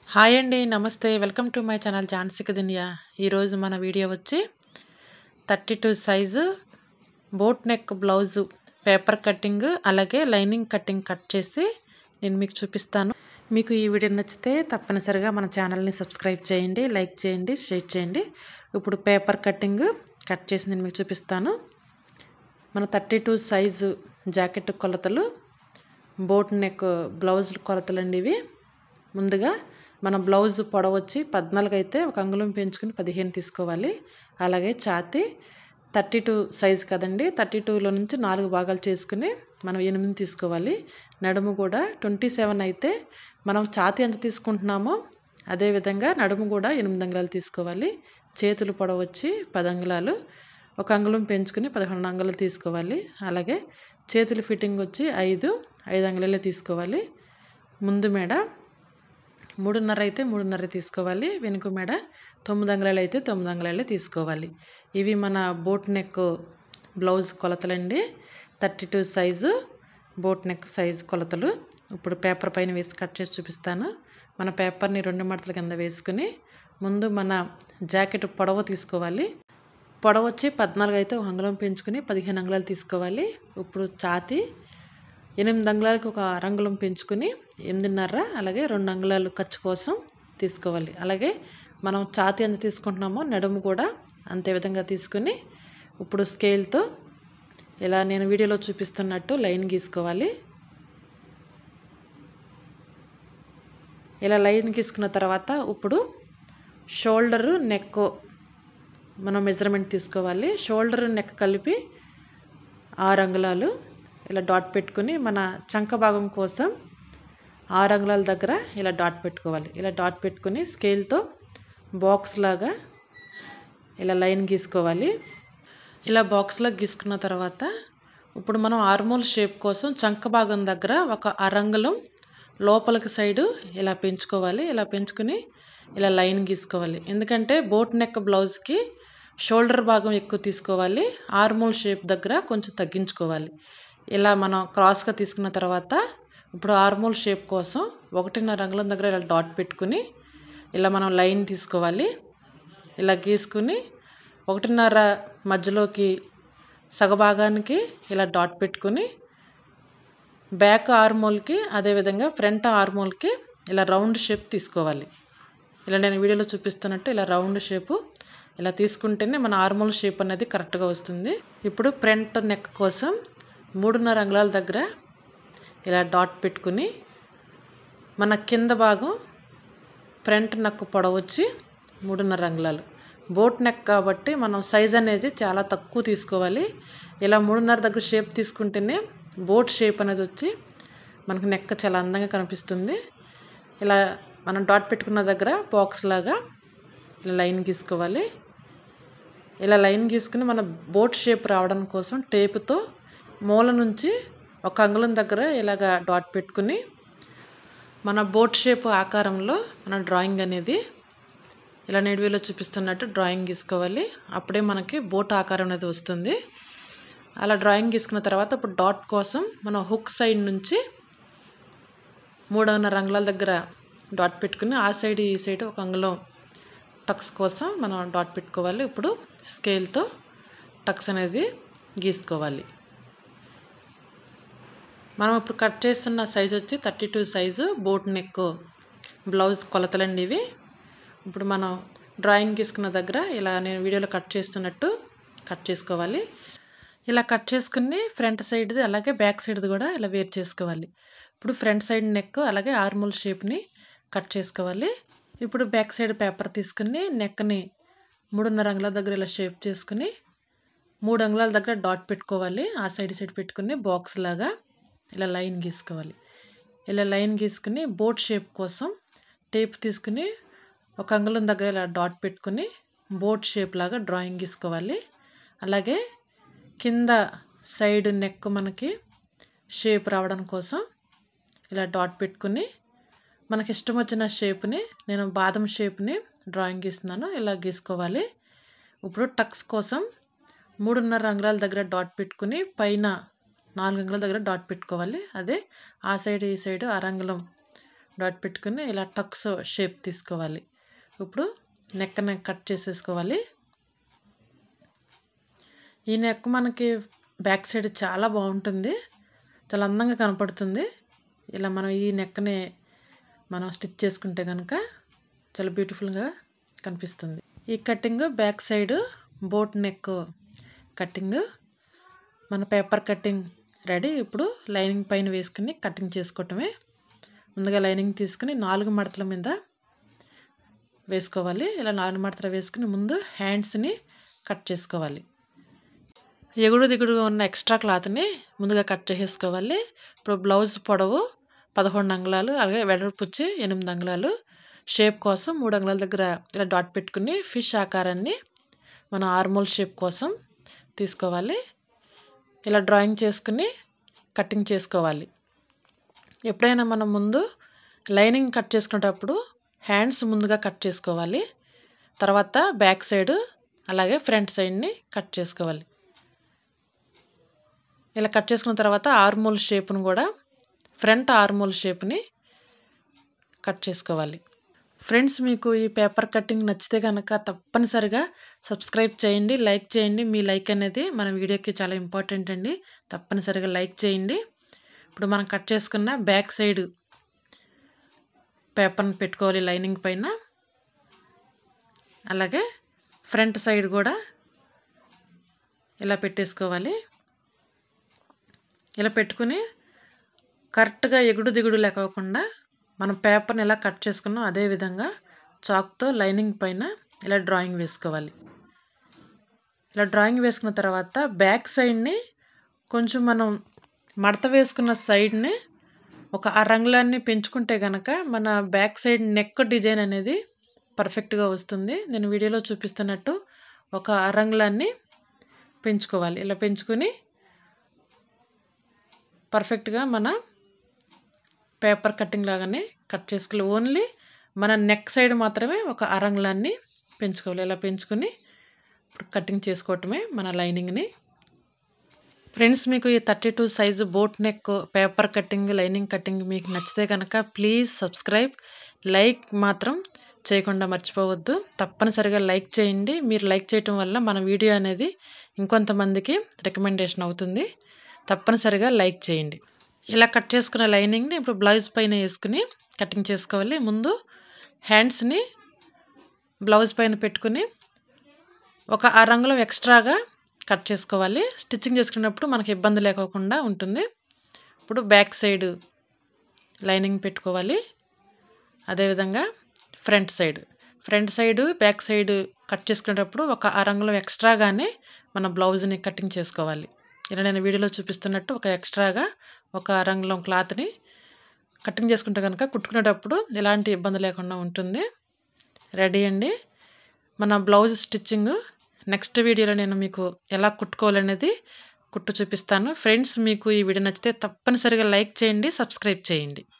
Hi అండి. నమస్తే. Welcome to my channel Jhansi దునియా. ఈరోజు మన వీడియో వచ్చి 32 size boat neck blouse paper cutting అలాగే లైనింగ్ కటింగ్ కట్ చేసి నేను మీకు చూపిస్తాను. మీకు ఈ వీడియో నచ్చితే తప్పనిసరిగా మన ఛానల్ని సబ్స్క్రైబ్ చేయండి, లైక్ చేయండి, షేర్ చేయండి. ఇప్పుడు పేపర్ కటింగ్ కట్ చేసి నేను మీకు చూపిస్తాను. మన 32 సైజు జాకెట్ కొలతలు, బోట్ నెక్ బ్లౌజ్ కొలతలు అండి ఇవి. ముందుగా మన బ్లౌజ్ పొడవు వచ్చి 14 అయితే ఒక అంగుళం పెంచుకుని 15 తీసుకోవాలి. అలాగే ఛాతీ 32 సైజు కదండి, 32లో నుంచి 4 భాగాలు చేసుకుని మనం 8 తీసుకోవాలి. నడుము కూడా 27 అయితే మనం ఛాతీ ఎంత తీసుకుంటున్నామో అదేవిధంగా నడుము కూడా 8 అంగుళాలు తీసుకోవాలి. చేతులు పొడవు వచ్చి 10 అంగుళాలు, ఒక అంగుళం పెంచుకుని 11 అంగుళాలు తీసుకోవాలి. అలాగే చేతులు ఫిట్టింగ్ వచ్చి 5 అంగుళాలే తీసుకోవాలి. ముందు మెడ 3.5 అయితే 3.5 తీసుకోవాలి. వెనుక మెడ 9 అంగుళాలు అయితే 9 అంగుళాలే తీసుకోవాలి. ఇవి మన బోట్ నెక్ బ్లౌజ్ కొలతలండి. 32 సైజు బోట్ నెక్ సైజు కొలతలు. ఇప్పుడు పేపర్ పైన వేసి కట్ చేసి చూపిస్తాను. మన పేపర్ని 2 మడతల కింద వేసుకుని ముందు మన జాకెట్ పొడవు తీసుకోవాలి. పొడవు వచ్చి 14 అయితే 1 అంగుళం పెంచుకుని 15 అంగుళాలు తీసుకోవాలి. ఇప్పుడు ఛాతీ 8 అంగుళాలకు ఒక అంగుళం పెంచుకుని 8.5, అలాగే 2 అంగుళాలు ఖర్చు కోసం తీసుకోవాలి. అలాగే మనం ఛాతీ ఎంత తీసుకుంటున్నామో నడుము కూడా అంతే విధంగా తీసుకుని ఇప్పుడు స్కేల్తో ఇలా నేను వీడియోలో చూపిస్తున్నట్టు లైన్ గీసుకోవాలి. ఇలా లైన్ గీసుకున్న తర్వాత ఇప్పుడు షోల్డరు నెక్ మనం మెజర్మెంట్ తీసుకోవాలి. షోల్డర్ నెక్ కలిపి 6 అంగుళాలు ఇలా డాట్ పెట్టుకుని మన చంక భాగం కోసం 6 అంగుళాల దగ్గర ఇలా డాట్ పెట్టుకోవాలి. ఇలా డాట్ పెట్టుకుని స్కేల్తో బాక్స్ లాగా ఇలా లైన్ గీసుకోవాలి. ఇలా బాక్స్లో గీసుకున్న తర్వాత ఇప్పుడు మనం ఆర్మోల్ షేప్ కోసం చంక భాగం దగ్గర ఒక అరంగుళం లోపలికి సైడు ఇలా పెంచుకోవాలి. ఇలా పెంచుకుని ఇలా లైన్ గీసుకోవాలి. ఎందుకంటే బోట్ నెక్ బ్లౌజ్కి షోల్డర్ భాగం ఎక్కువ తీసుకోవాలి, ఆర్మోల్ షేప్ దగ్గర కొంచెం తగ్గించుకోవాలి. ఇలా మనం క్రాస్గా తీసుకున్న తర్వాత ఇప్పుడు ఆర్మోల్ షేప్ కోసం 1.5 అంగుళం దగ్గర ఇలా డాట్ పెట్టుకుని ఇలా మనం లైన్ తీసుకోవాలి. ఇలా గీసుకుని 1.5 మధ్యలోకి సగభాగానికి ఇలా డాట్ పెట్టుకుని బ్యాక్ ఆర్మోల్కి అదేవిధంగా ఫ్రంట్ ఆర్మోల్కి ఇలా రౌండ్ షేప్ తీసుకోవాలి. ఇలా నేను వీడియోలో చూపిస్తున్నట్టు ఇలా రౌండ్ షేపు ఇలా తీసుకుంటేనే మన ఆర్మోల్ షేప్ అనేది కరెక్ట్గా వస్తుంది. ఇప్పుడు ఫ్రంట్ నెక్ కోసం 3.5 అంగుళాల దగ్గర ఇలా డాట్ పెట్టుకుని మన కింద భాగం ఫ్రంట్ నెక్ పొడవు వచ్చి 3.5 అంగుళాలు. బోట్ నెక్ కాబట్టి మనం సైజ్ అనేది చాలా తక్కువ తీసుకోవాలి. ఇలా 3.5 దగ్గర షేప్ తీసుకుంటేనే బోట్ షేప్ అనేది వచ్చి మనకు నెక్ చాలా అందంగా కనిపిస్తుంది. ఇలా మనం డాట్ పెట్టుకున్న దగ్గర బాక్స్ లాగా ఇలా లైన్ గీసుకోవాలి. ఇలా లైన్ గీసుకుని మన బోట్ షేప్ రావడం కోసం టేపుతో మూల నుంచి 1 అంగుళం దగ్గర ఇలాగా డాట్ పెట్టుకుని మన బోట్ షేప్ ఆకారంలో మన డ్రాయింగ్ అనేది ఇలా వీడియోలో చూపిస్తున్నట్టు డ్రాయింగ్ గీసుకోవాలి. అప్పుడే మనకి బోట్ ఆకారం అనేది వస్తుంది. అలా డ్రాయింగ్ గీసుకున్న తర్వాత ఇప్పుడు డాట్ కోసం మనం హుక్ సైడ్ నుంచి 3.5 అంగుళాల దగ్గర డాట్ పెట్టుకుని ఆ సైడ్ ఈ సైడ్ 1 అంగుళం టక్స్ కోసం మనం డాట్ పెట్టుకోవాలి. ఇప్పుడు స్కేల్తో టక్స్ అనేది గీసుకోవాలి. మనం ఇప్పుడు కట్ చేస్తున్న సైజు వచ్చి 32 సైజు బోట్ నెక్ బ్లౌజ్ కొలతలండి ఇవి. ఇప్పుడు మనం డ్రాయింగ్ గీసుకున్న దగ్గర ఇలా నేను వీడియోలో కట్ చేస్తున్నట్టు కట్ చేసుకోవాలి. ఇలా కట్ చేసుకుని ఫ్రంట్ సైడ్ది అలాగే బ్యాక్ సైడ్ది కూడా ఇలా వేరు చేసుకోవాలి. ఇప్పుడు ఫ్రంట్ సైడ్ నెక్ అలాగే ఆర్మోల్ షేప్ని కట్ చేసుకోవాలి. ఇప్పుడు బ్యాక్ సైడ్ పేపర్ తీసుకుని నెక్ని 3.5 అంగుళాల దగ్గర ఇలా షేప్ చేసుకుని 3 అంగుళాల దగ్గర డాట్ పెట్టుకోవాలి. ఆ సైడ్ పెట్టుకుని బాక్స్ లాగా ఇలా లైన్ గీసుకోవాలి. ఇలా లైన్ గీసుకుని బోట్ షేప్ కోసం టేప్ తీసుకుని 1 అంగుళం దగ్గర ఇలా డాట్ పెట్టుకుని బోట్ షేప్ లాగా డ్రాయింగ్ గీసుకోవాలి. అలాగే కింద సైడ్ నెక్ మనకి షేప్ రావడం కోసం ఇలా డాట్ పెట్టుకుని మనకి ఇష్టం వచ్చిన షేప్ని నేను బాదం షేప్ని డ్రాయింగ్ గీస్తున్నాను. ఇలా గీసుకోవాలి. ఇప్పుడు టక్స్ కోసం 3.5 అంగుళాల దగ్గర డాట్ పెట్టుకుని పైన 4 అంగుళాల దగ్గర డాట్ పెట్టుకోవాలి. అదే ఆ సైడ్ ఈ సైడ్ 1 అంగుళం డాట్ పెట్టుకుని ఇలా టక్స్ షేప్ తీసుకోవాలి. ఇప్పుడు నెక్ని కట్ చేసేసుకోవాలి. ఈ నెక్ మనకి బ్యాక్ సైడ్ చాలా బాగుంటుంది, చాలా అందంగా కనపడుతుంది. ఇలా మనం ఈ నెక్ని మనం స్టిచ్ చేసుకుంటే కనుక చాలా బ్యూటిఫుల్గా కనిపిస్తుంది. ఈ cutting back side boat neck cutting మన పేపర్ కటింగ్ రెడీ. ఇప్పుడు లైనింగ్ పైన వేసుకుని కటింగ్ చేసుకోవటమే. ముందుగా లైనింగ్ తీసుకుని 4 మడతల మీద వేసుకోవాలి. ఇలా 4 మడతలు వేసుకుని ముందు హ్యాండ్స్ని కట్ చేసుకోవాలి. ఎగుడు దిగుడుగా ఉన్న ఎక్స్ట్రా క్లాత్ని ముందుగా కట్ చేసేసుకోవాలి. ఇప్పుడు బ్లౌజ్ పొడవు 11 అంగుళాలు, అలాగే వెడల్పు వచ్చి 8 అంగుళాలు. షేప్ కోసం 3 అంగుళాల దగ్గర ఇలా డాట్ పెట్టుకుని ఫిష్ ఆకారాన్ని మన ఆర్మోల్ షేప్ కోసం తీసుకోవాలి. ఇలా డ్రాయింగ్ చేసుకుని కటింగ్ చేసుకోవాలి. ఎప్పుడైనా మనం ముందు లైనింగ్ కట్ చేసుకునేటప్పుడు హ్యాండ్స్ ముందుగా కట్ చేసుకోవాలి. తర్వాత బ్యాక్ సైడ్ అలాగే ఫ్రంట్ సైడ్ని కట్ చేసుకోవాలి. ఇలా కట్ చేసుకున్న తర్వాత ఆర్మోల్ షేప్ను కూడా ఫ్రంట్ ఆర్మోల్ షేప్ని కట్ చేసుకోవాలి. ఫ్రెండ్స్, మీకు ఈ పేపర్ కటింగ్ నచ్చితే కనుక తప్పనిసరిగా సబ్స్క్రైబ్ చేయండి, లైక్ చేయండి. మీ లైక్ అనేది మన వీడియోకి చాలా ఇంపార్టెంట్ అండి. తప్పనిసరిగా లైక్ చేయండి. ఇప్పుడు మనం కట్ చేసుకున్న బ్యాక్ సైడ్ పేపర్ని పెట్టుకోవాలి లైనింగ్ పైన. అలాగే ఫ్రంట్ సైడ్ కూడా ఇలా పెట్టేసుకోవాలి. ఇలా పెట్టుకుని కరెక్ట్గా ఎగుడు దిగుడు లేకోకుండా మనం పేపర్ని ఎలా కట్ చేసుకున్నాం అదే విధంగా చాక్తో లైనింగ్ పైన ఇలా డ్రాయింగ్ వేసుకోవాలి. ఇలా డ్రాయింగ్ వేసుకున్న తర్వాత బ్యాక్ సైడ్ని కొంచెం మనం మడత వేసుకున్న సైడ్ని ఒక అరంగుళాన్ని పెంచుకుంటే కనుక మన బ్యాక్ సైడ్ నెక్ డిజైన్ అనేది పర్ఫెక్ట్గా వస్తుంది. నేను వీడియోలో చూపిస్తున్నట్టు ఒక అరంగుళాన్ని పెంచుకోవాలి. ఇలా పెంచుకొని పర్ఫెక్ట్గా మన పేపర్ కటింగ్ లాగానే కట్ చేసుకోవాలి. ఓన్లీ మన నెక్ సైడ్ మాత్రమే ఒక అరంగుళాన్ని పెంచుకోవాలి. ఇలా పెంచుకొని ఇప్పుడు కటింగ్ చేసుకోవటమే మన లైనింగ్ని. ఫ్రెండ్స్, మీకు ఈ 32 size boat neck paper cutting lining cutting మీకు నచ్చితే కనుక ప్లీజ్ సబ్స్క్రైబ్, లైక్ మాత్రం చేయకుండా మర్చిపోవద్దు. తప్పనిసరిగా లైక్ చేయండి. మీరు లైక్ చేయటం వల్ల మన వీడియో అనేది ఇంకొంతమందికి రికమెండేషన్ అవుతుంది. తప్పనిసరిగా లైక్ చేయండి. ఇలా కట్ చేసుకున్న లైనింగ్ని ఇప్పుడు బ్లౌజ్ పైన వేసుకుని కటింగ్ చేసుకోవాలి. ముందు హ్యాండ్స్ని బ్లౌజ్ పైన పెట్టుకుని ఒక అరంగుళం ఎక్స్ట్రాగా కట్ చేసుకోవాలి. స్టిచ్చింగ్ చేసుకున్నప్పుడు మనకి ఇబ్బంది లేకోకుండా ఉంటుంది. ఇప్పుడు బ్యాక్ సైడ్ లైనింగ్ పెట్టుకోవాలి. అదేవిధంగా front side back side cut చేసుకునేటప్పుడు ఒక అరంగుళం ఎక్స్ట్రాగానే మన బ్లౌజ్ని కటింగ్ చేసుకోవాలి. ఇలా నేను వీడియోలో చూపిస్తున్నట్టు ఒక ఎక్స్ట్రాగా ఒక అరంగుళం క్లాత్ని కటింగ్ చేసుకుంటే కనుక కుట్టుకునేటప్పుడు ఎలాంటి ఇబ్బంది లేకుండా ఉంటుంది. రెడీ అండి మన బ్లౌజ్ స్టిచ్చింగ్. నెక్స్ట్ వీడియోలో నేను మీకు ఎలా కుట్టుకోవాలనేది కుట్టు చూపిస్తాను. ఫ్రెండ్స్, మీకు ఈ వీడియో నచ్చితే తప్పనిసరిగా లైక్ చేయండి, సబ్స్క్రైబ్ చేయండి.